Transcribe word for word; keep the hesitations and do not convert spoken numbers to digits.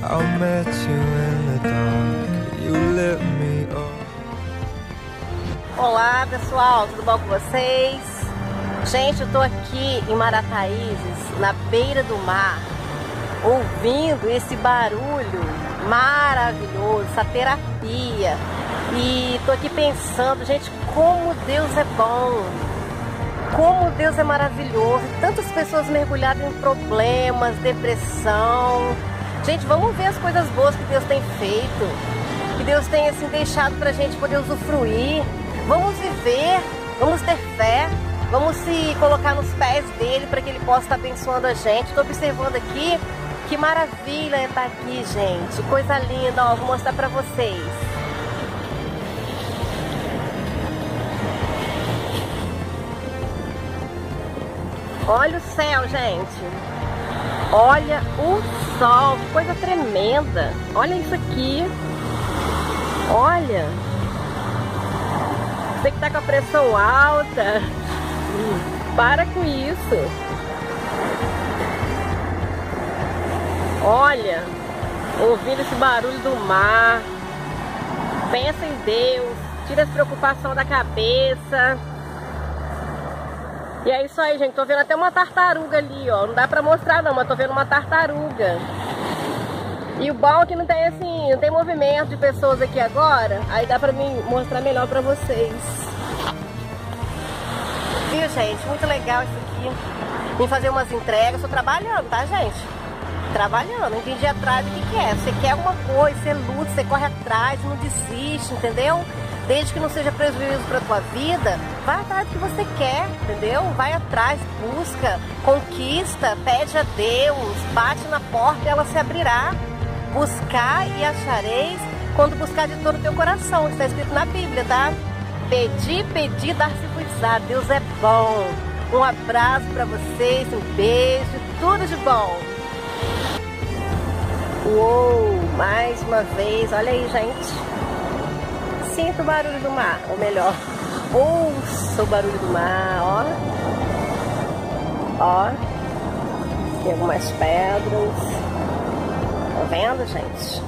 I met you in the dark, you lit me up. Olá pessoal, tudo bom com vocês? Gente, eu tô aqui em Marataízes, na beira do mar, ouvindo esse barulho maravilhoso, essa terapia. E tô aqui pensando, gente, como Deus é bom, como Deus é maravilhoso. Tantas pessoas mergulhadas em problemas, depressão. Gente, vamos ver as coisas boas que Deus tem feito, que Deus tem assim deixado pra gente poder usufruir. Vamos viver, vamos ter fé, vamos se colocar nos pés dele para que ele possa estar abençoando a gente. Estou observando aqui, que maravilha estar aqui, gente, coisa linda, ó, vou mostrar para vocês. Olha o céu, gente, olha o sol, que coisa tremenda, olha isso aqui, olha. Você que tá com a pressão alta, para com isso. Olha, ouvindo esse barulho do mar, pensa em Deus, tira as preocupações da cabeça. E é isso aí, gente. Tô vendo até uma tartaruga ali, ó. Não dá pra mostrar não, mas tô vendo uma tartaruga. E o bom é que não tem assim, não tem movimento de pessoas aqui agora. Aí dá pra mim mostrar melhor pra vocês. Viu, gente? Muito legal isso aqui. Vim fazer umas entregas. Tô trabalhando, tá, gente? Trabalhando. Não entendi atrás o que que é. Você quer alguma coisa, você luta, você corre atrás, não desiste, entendeu? Desde que não seja prejuízo pra tua vida, vai atrás do que você quer, entendeu? Vai atrás, busca, conquista, pede a Deus, bate na porta e ela se abrirá. Buscar e achareis quando buscar de todo o teu coração. Está escrito na Bíblia, tá? Pedir, pedir, dar-se-vos-á. Deus é bom. Um abraço para vocês, um beijo, tudo de bom. Uou, mais uma vez, olha aí, gente. Sinta o barulho do mar, ou melhor, ouça o barulho do mar, ó. Ó, tem algumas pedras. Tá vendo, gente?